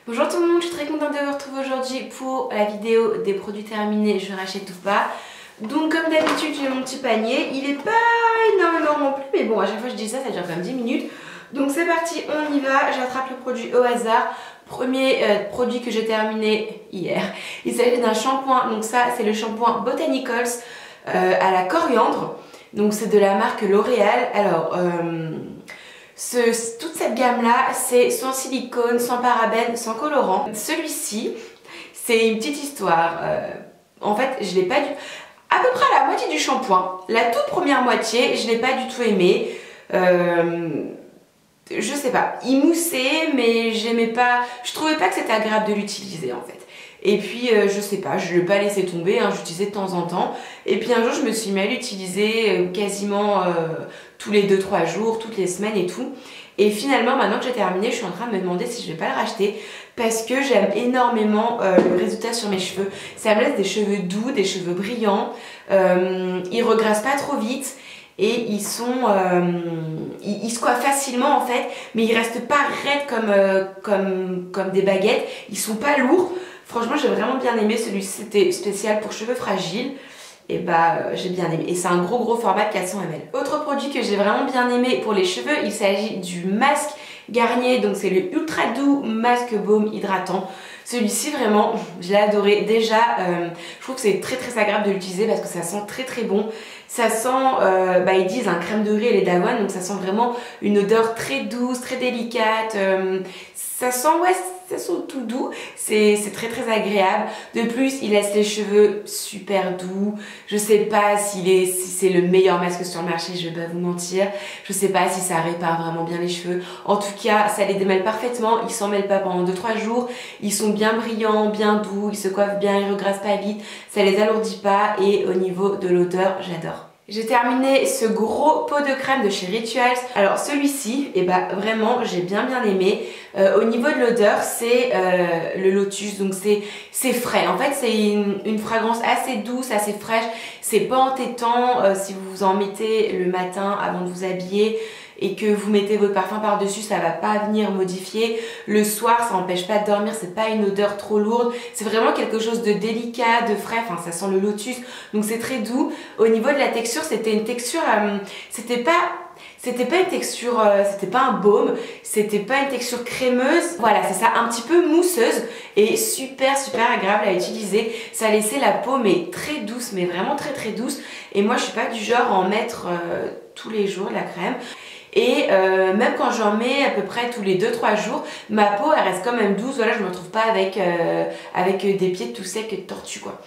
Bonjour tout le monde, je suis très contente de vous retrouver aujourd'hui pour la vidéo des produits terminés, je rachète ou pas. Donc comme d'habitude j'ai mon petit panier, il est pas énormément rempli mais bon à chaque fois je dis ça, ça dure quand même 10 minutes. Donc c'est parti, on y va, j'attrape le produit au hasard. Premier produit que j'ai terminé hier, il s'agit d'un shampoing, donc ça c'est le shampoing Botanicals à la coriandre. Donc c'est de la marque L'Oréal. Alors toute cette gamme là c'est sans silicone, sans parabènes, sans colorant. Celui-ci c'est une petite histoire. En fait je l'ai pas du à peu près à la moitié du shampoing, la toute première moitié je l'ai pas du tout aimé. Je sais pas, il moussait mais j'aimais pas, je trouvais pas que c'était agréable de l'utiliser en fait. Et puis je sais pas, je l'ai pas laissé tomber, hein, j'utilisais de temps en temps. Et puis un jour je me suis mis à l'utiliser quasiment tous les 2-3 jours, toutes les semaines et tout. Et finalement maintenant que j'ai terminé, je suis en train de me demander si je vais pas le racheter. Parce que j'aime énormément le résultat sur mes cheveux. Ça me laisse des cheveux doux, des cheveux brillants. Ils regrassent pas trop vite. Et ils se coiffent facilement en fait, mais ils restent pas raides comme des baguettes, ils sont pas lourds. Franchement j'ai vraiment bien aimé, celui-ci c'était spécial pour cheveux fragiles. Et bah j'ai bien aimé, et c'est un gros format de 400 ml. Autre produit que j'ai vraiment bien aimé pour les cheveux, il s'agit du masque Garnier, donc c'est le Ultra Doux Masque Baume Hydratant. Celui-ci vraiment, je l'ai adoré. Déjà, je trouve que c'est très agréable de l'utiliser parce que ça sent très bon. Ça sent, ils disent un crème de riz et lait d'avoine, donc ça sent vraiment une odeur très douce, très délicate. Ça sent, ouais, ça sent tout doux. C'est très agréable. De plus, il laisse les cheveux super doux. Je sais pas si c'est le meilleur masque sur le marché, je vais pas vous mentir. Je sais pas si ça répare vraiment bien les cheveux. En tout cas, ça les démêle parfaitement. Ils s'en mêlent pas pendant 2-3 jours. Ils sont bien brillants, bien doux. Ils se coiffent bien, ils regrassent pas vite. Ça les alourdit pas. Et au niveau de l'odeur, j'adore. J'ai terminé ce gros pot de crème de chez Rituals. Alors celui-ci, vraiment j'ai bien aimé. Au niveau de l'odeur, c'est le lotus, donc c'est frais. En fait c'est une fragrance assez douce, assez fraîche. C'est pas entêtant si vous vous en mettez le matin avant de vous habiller et que vous mettez votre parfum par dessus, ça va pas venir modifier. Le soir, ça n'empêche pas de dormir, c'est pas une odeur trop lourde. C'est vraiment quelque chose de délicat, de frais, enfin ça sent le lotus, donc c'est très doux. Au niveau de la texture, c'était une texture, c'était pas une texture, c'était pas un baume, c'était pas une texture crémeuse, voilà c'est ça, un petit peu mousseuse et super agréable à utiliser. Ça laissait la peau mais très douce, mais vraiment très douce, et moi je suis pas du genre à en mettre tous les jours de la crème. Et même quand j'en mets à peu près tous les 2-3 jours, ma peau elle reste quand même douce, voilà, je me retrouve pas avec des pieds tout secs de tortue quoi.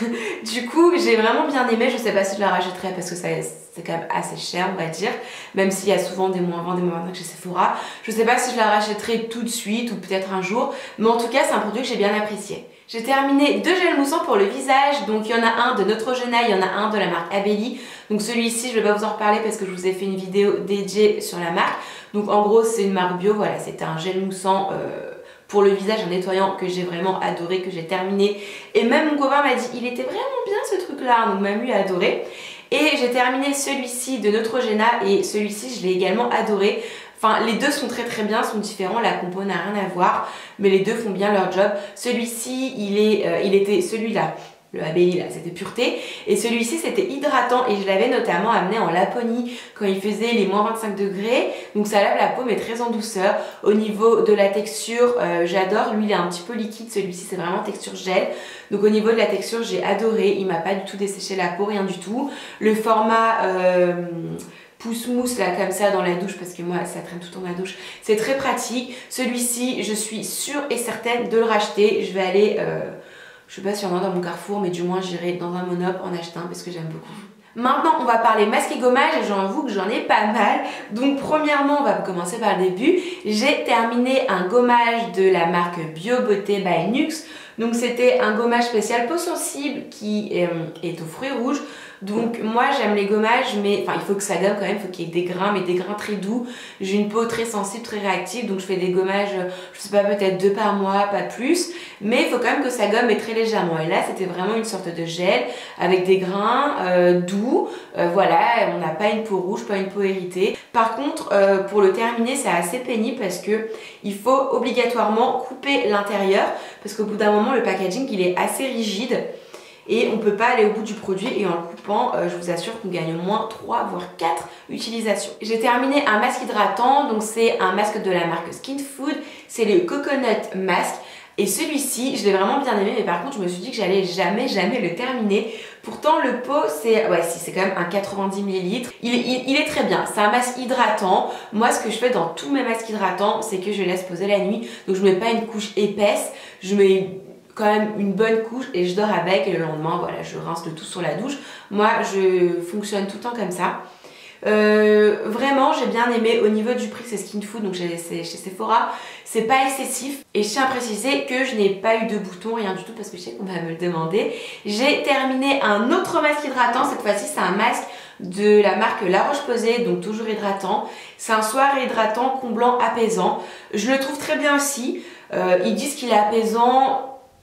Du coup j'ai vraiment bien aimé, je sais pas si je la rachèterai parce que c'est quand même assez cher on va dire, même s'il y a souvent des moins 20, des moins 25 chez Sephora. Je sais pas si je la rachèterai tout de suite ou peut-être un jour, mais en tout cas c'est un produit que j'ai bien apprécié. J'ai terminé 2 gels moussants pour le visage, donc il y en a un de Neutrogena, il y en a un de la marque Abelli. Donc celui-ci je vais pas vous en reparler parce que je vous ai fait une vidéo dédiée sur la marque. Donc en gros c'est une marque bio, voilà, c'était un gel moussant pour le visage, un nettoyant que j'ai vraiment adoré, que j'ai terminé. Et même mon copain m'a dit il était vraiment bien ce truc là, donc même lui a adoré. Et j'ai terminé celui-ci de Neutrogena et celui-ci je l'ai également adoré. Enfin les deux sont très bien, sont différents, la compo n'a rien à voir, mais les deux font bien leur job. Celui-ci il était celui-là. Le Abelli là c'était pureté, et celui-ci c'était hydratant et je l'avais notamment amené en Laponie quand il faisait les moins 25 degrés, donc ça lave la peau mais très en douceur. Au niveau de la texture j'adore, lui il est un petit peu liquide, celui-ci c'est vraiment texture gel, donc au niveau de la texture j'ai adoré, il m'a pas du tout desséché la peau, rien du tout. Le format pousse-mousse là comme ça dans la douche, parce que moi ça traîne tout le temps dans la douche, c'est très pratique. Celui-ci je suis sûre et certaine de le racheter, je vais aller je sais pas s'il y en a dans mon Carrefour, mais du moins j'irai dans un Monop en acheter un parce que j'aime beaucoup. Maintenant on va parler masque et gommage et j'avoue que j'en ai pas mal. Donc premièrement on va commencer par le début. J'ai terminé un gommage de la marque Bio Beauté by Nux. Donc c'était un gommage spécial peau sensible qui est aux fruits rouges. Donc moi j'aime les gommages, mais enfin il faut que ça gomme quand même, il faut qu'il y ait des grains, mais des grains très doux. J'ai une peau très sensible, très réactive, donc je fais des gommages, je sais pas, peut-être 2 par mois, pas plus. Mais il faut quand même que ça gomme, mais très légèrement. Et là c'était vraiment une sorte de gel avec des grains doux. Voilà, on n'a pas une peau rouge, pas une peau irritée. Par contre, pour le terminer, c'est assez pénible parce que il faut obligatoirement couper l'intérieur parce qu'au bout d'un moment, le packaging il est assez rigide et on peut pas aller au bout du produit, et en le coupant, je vous assure qu'on gagne au moins 3 voire 4 utilisations. J'ai terminé un masque hydratant, donc c'est un masque de la marque Skin Food, c'est le Coconut Mask. Et celui-ci, je l'ai vraiment bien aimé, mais par contre, je me suis dit que j'allais jamais le terminer. Pourtant, le pot, c'est quand même un 90 ml. Il est très bien. C'est un masque hydratant. Moi, ce que je fais dans tous mes masques hydratants, c'est que je laisse poser la nuit. Donc, je mets pas une couche épaisse. Je mets quand même une bonne couche et je dors avec. Et le lendemain, voilà, je rince le tout sur la douche. Moi, je fonctionne tout le temps comme ça. Vraiment j'ai bien aimé. Au niveau du prix, c'est Skin Food, donc c'est chez Sephora, c'est pas excessif, et je tiens à préciser que je n'ai pas eu de boutons, rien du tout, parce que je sais qu'on va me le demander. J'ai terminé un autre masque hydratant, cette fois-ci c'est un masque de la marque La Roche-Posay, donc toujours hydratant. C'est un soir hydratant, comblant, apaisant. Je le trouve très bien aussi. Ils disent qu'il est apaisant.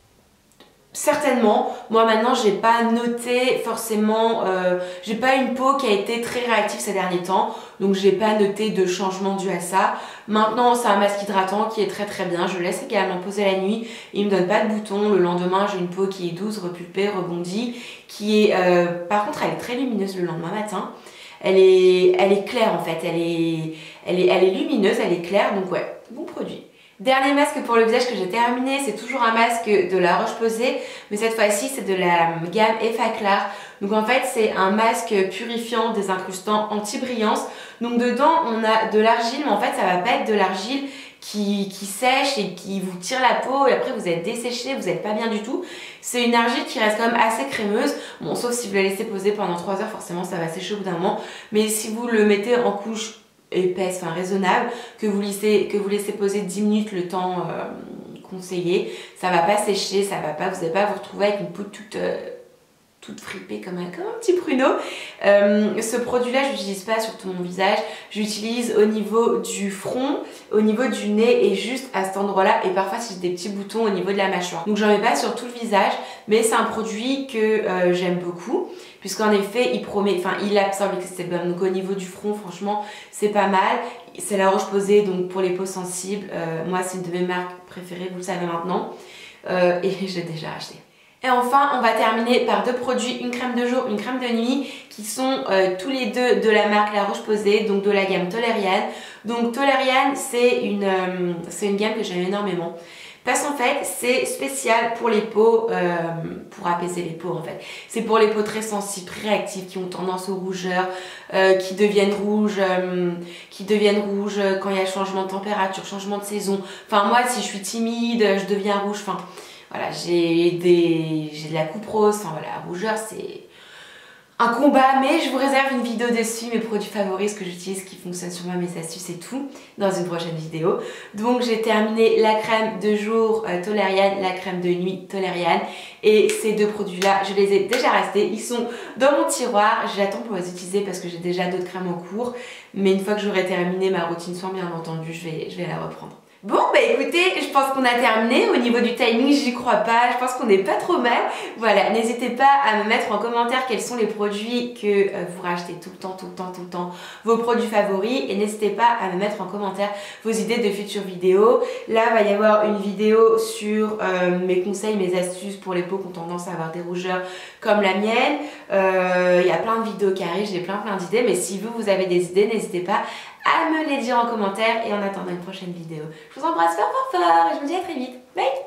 Certainement. Moi maintenant j'ai pas noté forcément, j'ai pas une peau qui a été très réactive ces derniers temps, donc j'ai pas noté de changement dû à ça. Maintenant c'est un masque hydratant qui est très très bien, je le laisse également poser la nuit, il me donne pas de boutons. Le lendemain j'ai une peau qui est douce, repulpée, rebondie, qui est par contre elle est très lumineuse le lendemain matin. Elle est claire en fait, elle est lumineuse, elle est claire, donc ouais, bon produit. Dernier masque pour le visage que j'ai terminé, c'est toujours un masque de La Roche-Posay, mais cette fois-ci c'est de la gamme Effaclar. Donc en fait c'est un masque purifiant, désincrustant, anti-brillance. Donc dedans on a de l'argile, mais en fait ça va pas être de l'argile qui sèche et qui vous tire la peau et après vous êtes desséché, vous n'êtes pas bien du tout. C'est une argile qui reste quand même assez crémeuse, bon sauf si vous la laissez poser pendant 3 heures, forcément ça va sécher au bout d'un moment, mais si vous le mettez en couche épaisse, enfin raisonnable, que vous laissez poser 10 minutes, le temps conseillé, ça va pas sécher, ça va pas, vous n'allez pas vous retrouver avec une peau toute fripée comme un petit pruneau. Ce produit là je l'utilise pas sur tout mon visage, j'utilise au niveau du front, au niveau du nez et juste à cet endroit là, et parfois si j'ai des petits boutons au niveau de la mâchoire. Donc j'en mets pas sur tout le visage, mais c'est un produit que j'aime beaucoup, puisqu'en effet il promet, enfin il absorbe les sébum. Donc au niveau du front franchement c'est pas mal. C'est La Roche-Posay, donc pour les peaux sensibles, moi c'est une de mes marques préférées, vous le savez maintenant, et je l'ai déjà acheté. Et enfin, on va terminer par 2 produits, une crème de jour, une crème de nuit, qui sont tous les deux de la marque La Roche-Posay, donc de la gamme Toleriane. Donc Toleriane, c'est une gamme que j'aime énormément. Parce qu'en fait, c'est spécial pour les peaux, pour apaiser les peaux en fait. C'est pour les peaux très sensibles, très réactives, qui ont tendance aux rougeurs, qui deviennent rouges quand il y a changement de température, changement de saison. Enfin moi, si je suis timide, je deviens rouge, enfin... Voilà, j'ai de la coupe rose, enfin voilà, la rougeur c'est un combat, mais je vous réserve une vidéo dessus, mes produits favoris, ce que j'utilise, qui fonctionne sur moi, mes astuces et tout, dans une prochaine vidéo. Donc j'ai terminé la crème de jour Toleriane, la crème de nuit Toleriane, et ces 2 produits là, je les ai déjà restés, ils sont dans mon tiroir, j'attends pour les utiliser parce que j'ai déjà d'autres crèmes en cours, mais une fois que j'aurai terminé ma routine soin, bien entendu, je vais la reprendre. Bon bah écoutez, je pense qu'on a terminé. Au niveau du timing, j'y crois pas, je pense qu'on est pas trop mal. Voilà, n'hésitez pas à me mettre en commentaire quels sont les produits que vous rachetez tout le temps, vos produits favoris, et n'hésitez pas à me mettre en commentaire vos idées de futures vidéos. Là, il va y avoir une vidéo sur mes conseils, mes astuces pour les peaux qui ont tendance à avoir des rougeurs comme la mienne. Il y a plein de vidéos qui arrivent, j'ai plein d'idées, mais si vous avez des idées, n'hésitez pas à me les dire en commentaire, et en attendant une prochaine vidéo, je vous embrasse fort et je vous dis à très vite. Bye!